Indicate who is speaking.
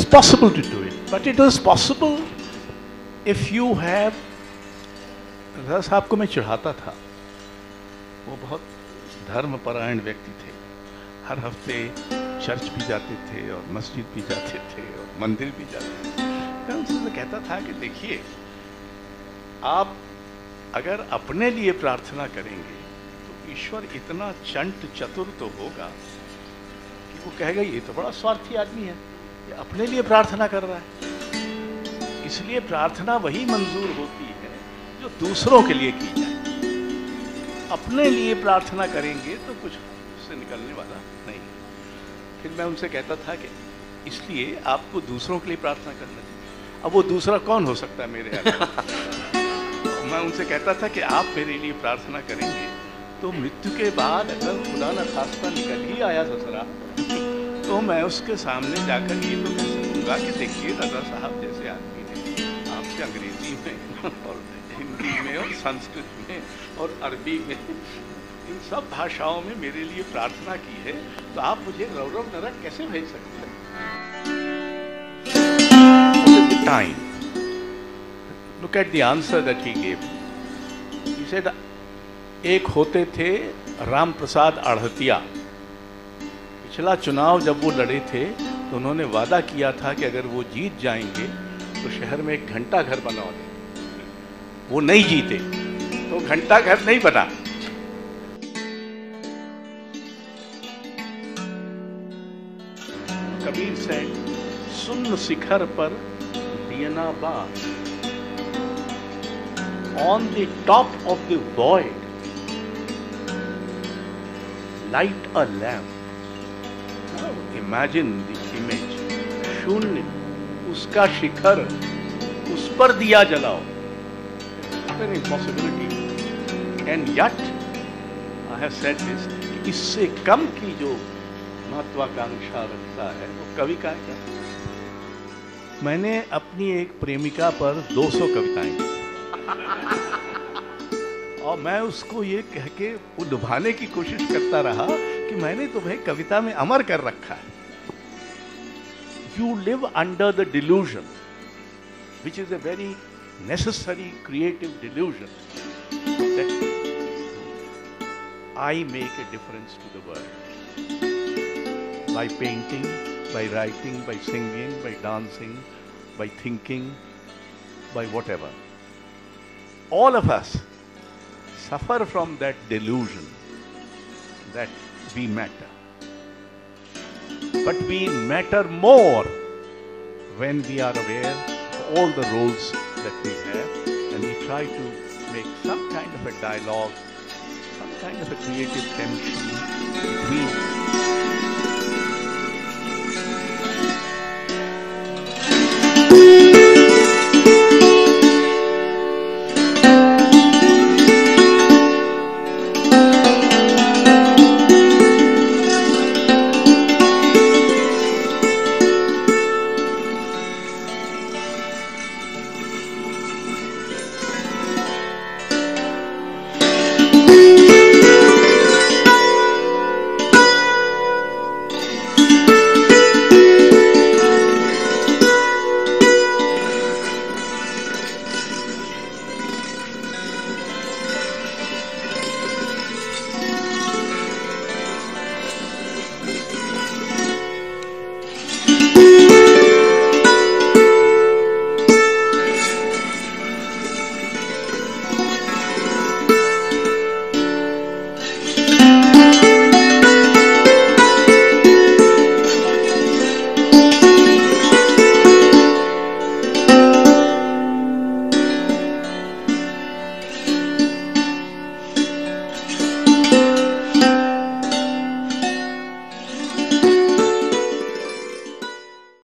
Speaker 1: possible to do it, but it is possible if you have. रज़ा साहब को मैं चढ़ाता था, वो बहुत धर्मपरायण व्यक्ति थे, हर हफ्ते चर्च भी जाते थे और मस्जिद भी जाते थे और मंदिर भी जाते थे। मैं उनसे कहता था कि देखिए, आप अगर अपने लिए प्रार्थना करेंगे तो ईश्वर इतना चंट चतुर तो होगा कि वो कहेगा ये तो बड़ा स्वार्थी आदमी है, ये अपने लिए प्रार्थना कर रहा है। इसलिए प्रार्थना वही मंजूर होती है जो दूसरों के लिए की जाए। अपने लिए प्रार्थना करेंगे तो कुछ उससे निकलने वाला नहीं। फिर मैं उनसे कहता था कि इसलिए आपको दूसरों के लिए प्रार्थना करना चाहिए। अब वो दूसरा कौन हो सकता है मेरे अलावा? मैं उनसे कहता था कि आप मेरे लिए प्रार्थना करेंगे तो मृत्यु के बाद अगर खुदा न खास्ता निकल ही आया ससुरा, तो मैं उसके सामने जाकर ये तो कह सकूँगा कि देखिए रज़ा साहब जैसे आदमी ने आपसे अंग्रेजी में और हिंदी में और संस्कृत में और अरबी में, इन सब भाषाओं में मेरे लिए प्रार्थना की है, तो आप मुझे रौरव नरक कैसे भेज सकते हैं? Time. Look at the answer that he gave. He said, एक होते थे राम प्रसाद आढ़तिया। पिछला चुनाव जब वो लड़े थे तो उन्होंने वादा किया था कि अगर वो जीत जाएंगे तो शहर में एक घंटा घर बनवा दें। वो नहीं जीते तो घंटा घर नहीं बना। कबीर से सुन्न शिखर पर दियना बार, on the top of the void light a lamp. Now imagine the image. शून्य, उसका शिखर, उस पर दिया जलाओ। An impossibility. And yet, I have said this, इससे कम की जो महत्वाकांक्षा रखता है वो कवि का है। मैंने अपनी एक प्रेमिका पर 200 कविताएं की और मैं उसको ये कह के वो लुभाने की कोशिश करता रहा कि मैंने तुम्हें कविता में अमर कर रखा है। You live under the delusion, which is a very necessary creative delusion, that I make a difference to the world by painting, by writing, by singing, by dancing, by thinking, by whatever. All of us suffer from that delusion that we matter. But we matter more when we are aware of all the roles that we have and we try to make some kind of a dialogue, some kind of a creative tension